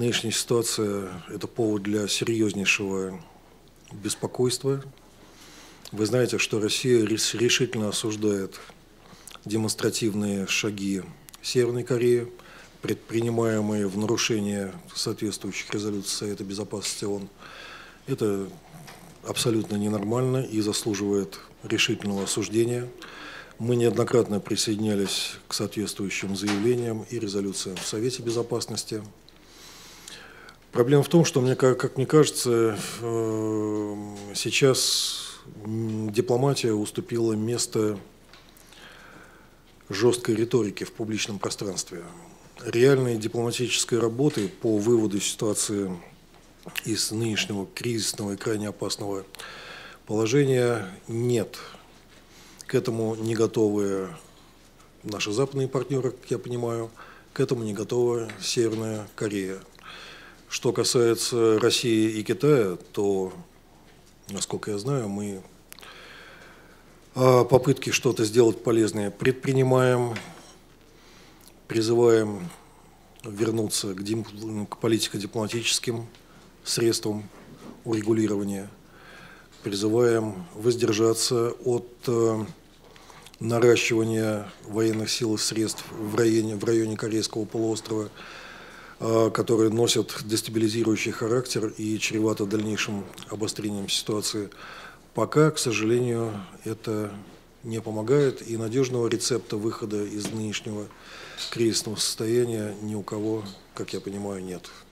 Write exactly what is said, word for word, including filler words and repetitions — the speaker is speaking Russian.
Нынешняя ситуация – это повод для серьезнейшего беспокойства. Вы знаете, что Россия решительно осуждает демонстративные шаги Северной Кореи, предпринимаемые в нарушение соответствующих резолюций Совета Безопасности ООН. Это абсолютно ненормально и заслуживает решительного осуждения. Мы неоднократно присоединялись к соответствующим заявлениям и резолюциям в Совете Безопасности. Проблема в том, что, мне, как мне кажется, сейчас дипломатия уступила место жесткой риторике в публичном пространстве. Реальной дипломатической работы по выводу ситуации из нынешнего кризисного и крайне опасного положения нет. К этому не готовы наши западные партнеры, как я понимаю, к этому не готова Северная Корея. Что касается России и Китая, то, насколько я знаю, мы попытки что-то сделать полезное предпринимаем, призываем вернуться к, дим, к политико-дипломатическим средствам урегулирования, призываем воздержаться от э, наращивания военных сил и средств в районе, в районе Корейского полуострова, э, которые носят дестабилизирующий характер и чревато дальнейшим обострением ситуации. Пока, к сожалению, это не помогает, и надежного рецепта выхода из нынешнего кризисного состояния ни у кого, как я понимаю, нет.